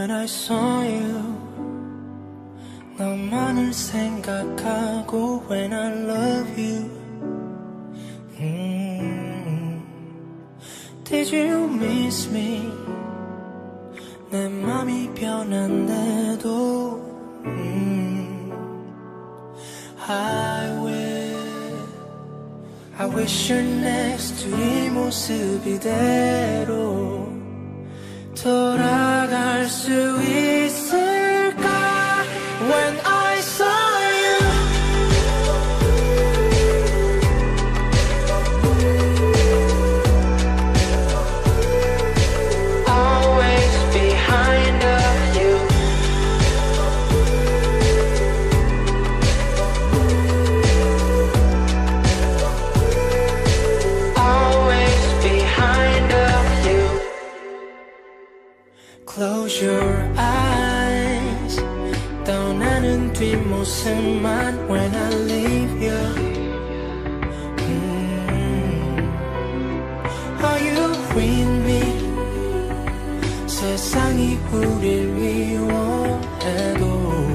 when I saw you. 너만을 생각하고 when I love you. Did you miss me? 내 맘이 변한데도 I wish you're next to 이 모습 이대로 돌아갈 수 있을까? When I saw you, always behind of you. Always behind of you. Close your eyes. 떠나는 뒷모습만 when I leave you. Are you with me? 세상이 우릴 미워해도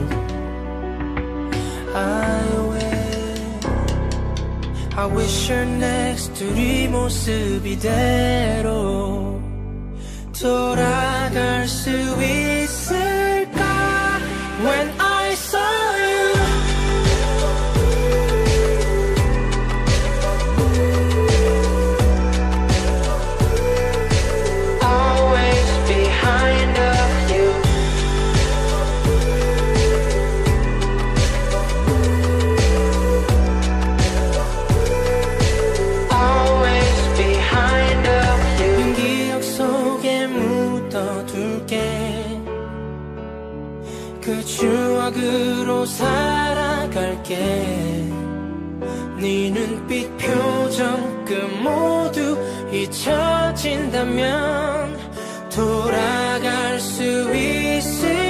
I wish you're next to 네 모습 이대로 돌아갈 수 있을까? When I saw you, always behind of you. Always behind of you. 기억 속에 묻어둘게. 그 추억으로 살아갈게. 네 눈빛 표정 그 모두 잊혀진다면 돌아갈 수 있을